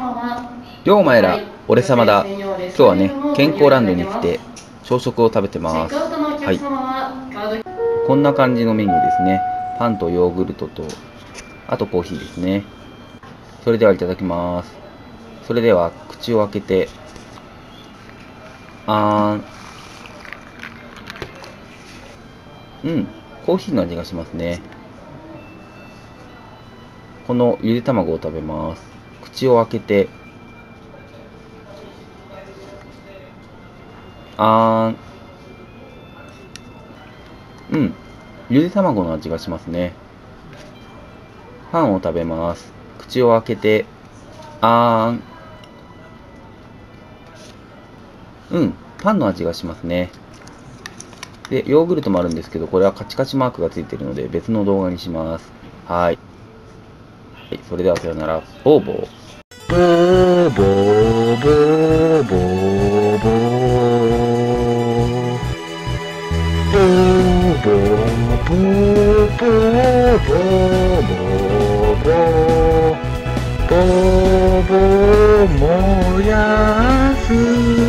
ようお前ら、俺様だ。今日はね、健康ランドに来て朝食を食べてます。はい。こんな感じのメニューですね。パンとヨーグルトと、あとコーヒーですね。それではいただきます。それでは口を開けて、あーん。コーヒーの味がしますね。このゆで卵を食べます。口を開けて、あーん。ゆで卵の味がしますね。パンを食べます。口を開けて、あパンの味がしますね。で、ヨーグルトもあるんですけど、これはカチカチマークがついているので、別の動画にします。はい。それではさよなら。ボーボー。 ブーボーブーボーボーブーボーブーボーボーボーボーボーボー燃やす